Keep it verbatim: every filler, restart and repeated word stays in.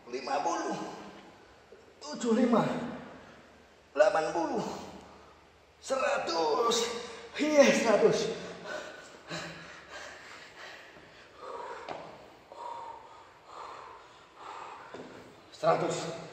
lima puluh, tujuh puluh lima, delapan puluh, seratus, iya seratus. Seratus.